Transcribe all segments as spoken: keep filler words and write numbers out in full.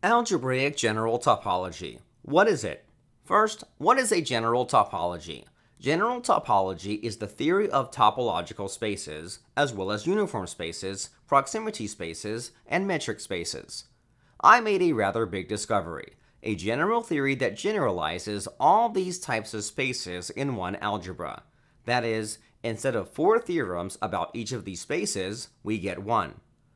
Algebraic General Topology. What is it? First, what is a general topology? General topology is the theory of topological spaces, as well as uniform spaces, proximity spaces, and metric spaces. I made a rather big discovery, a general theory that generalizes all these types of spaces in one algebra. That is, instead of four theorems about each of these spaces, we get one.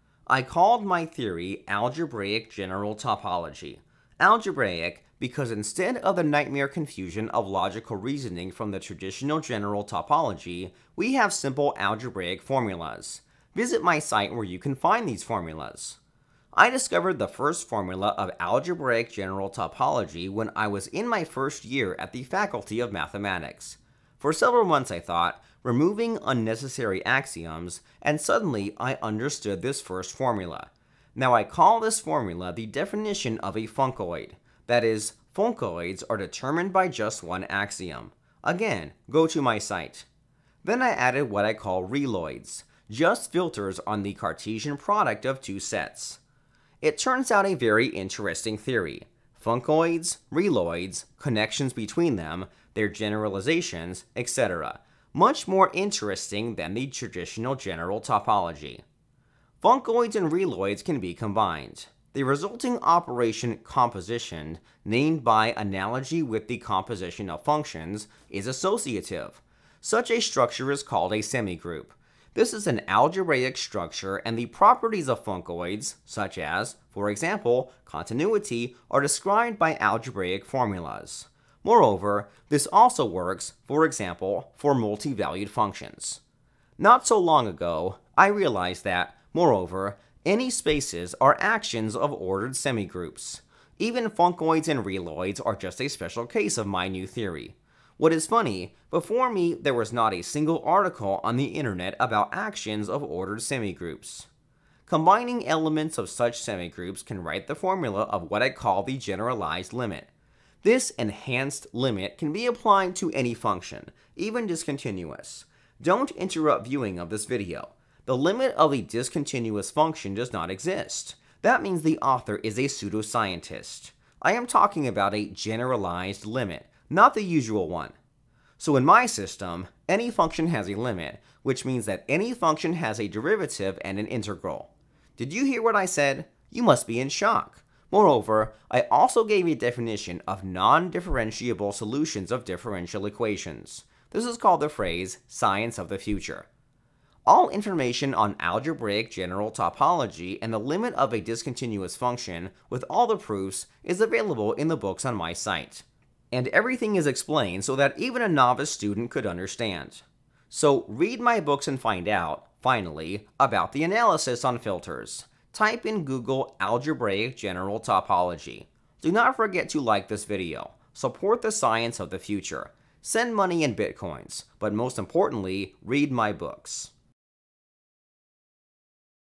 I called my theory Algebraic General Topology. Algebraic because instead of the nightmare confusion of logical reasoning from the traditional general topology, we have simple algebraic formulas. Visit my site where you can find these formulas. I discovered the first formula of algebraic general topology when I was in my first year at the Faculty of Mathematics. For several months I thought, removing unnecessary axioms, and suddenly I understood this first formula. Now I call this formula the definition of a funcoid. That is, funcoids are determined by just one axiom. Again, go to my site. Then I added what I call reloids, just filters on the Cartesian product of two sets. It turns out a very interesting theory. Funcoids, reloids, connections between them, their generalizations, et cetera. Much more interesting than the traditional general topology. Funcoids and reloids can be combined. The resulting operation composition, named by analogy with the composition of functions, is associative. Such a structure is called a semigroup. This is an algebraic structure, and the properties of funcoids, such as, for example, continuity, are described by algebraic formulas. Moreover, this also works, for example, for multi-valued functions. Not so long ago, I realized that, moreover, any spaces are actions of ordered semigroups. Even funcoids and reloids are just a special case of my new theory. What is funny, before me there was not a single article on the internet about actions of ordered semigroups. Combining elements of such semigroups can write the formula of what I call the generalized limit. This enhanced limit can be applied to any function, even discontinuous. Don't interrupt viewing of this video. The limit of a discontinuous function does not exist. That means the author is a pseudoscientist. I am talking about a generalized limit, not the usual one. So in my system, any function has a limit, which means that any function has a derivative and an integral. Did you hear what I said? You must be in shock. Moreover, I also gave a definition of non-differentiable solutions of differential equations. This is called the phrase science of the future. All information on algebraic general topology and the limit of a discontinuous function with all the proofs is available in the books on my site. And everything is explained so that even a novice student could understand. So read my books and find out, finally, about the analysis on filters. Type in Google Algebraic General Topology. Do not forget to like this video. Support the science of the future. Send money in bitcoins, but most importantly, read my books.